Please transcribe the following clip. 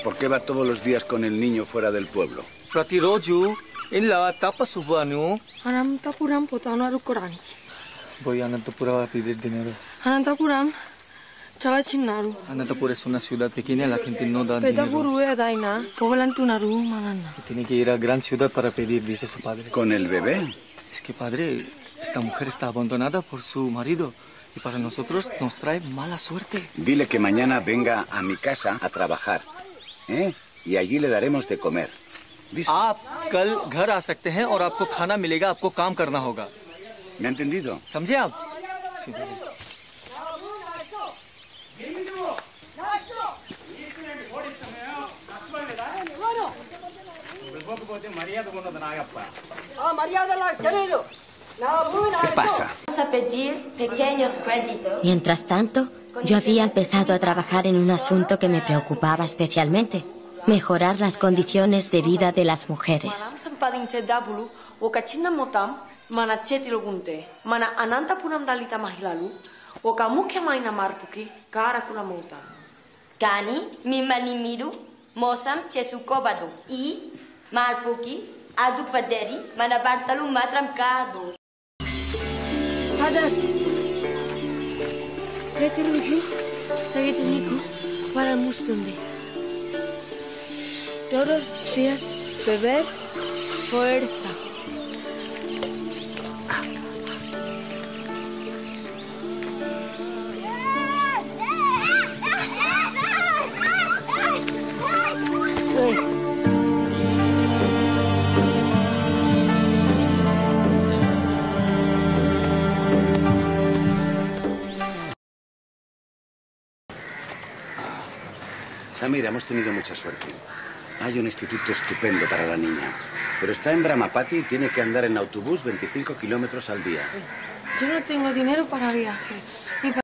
¿Por qué va todos los días con el niño fuera del pueblo? Pratiroju, illa tapasubanu. Anantapuram potanaru korani. Voy a Anantapura a pedir dinero. Anantapuram chalachinaru. Anantapura es una ciudad pequeña, la gente no da dinero. Pedapuru daina, povolantunaru manana. Tiene que ir a gran ciudad para pedir, dice su padre. ¿Con el bebé? Es que, padre, esta mujer está abandonada por su marido. Y para nosotros nos trae mala suerte. Dile que mañana venga a mi casa a trabajar, ¿eh? Y allí le daremos de comer. आप कल घर आ सकते हैं और आपको खाना मिलेगा, आपको काम करना होगा. ¿Me ha entendido? समझे आप? ¿Qué pasa? Vamos a pedir pequeños créditos. Mientras tanto, yo había empezado a trabajar en un asunto que me preocupaba especialmente: mejorar las condiciones de vida de las mujeres. Kani, Mimanimiru, Mosam, Chesukobadu y Marpuki, Adupaderi, Manabartalu Matram Kadu. Father, Pratiroju, Sagitaniku, para mustunde. Todos los días beber fuerza. Samira, hemos tenido mucha suerte. Hay un instituto estupendo para la niña, pero está en Brahmapati y tiene que andar en autobús 25 kilómetros al día. Yo no tengo dinero para viaje.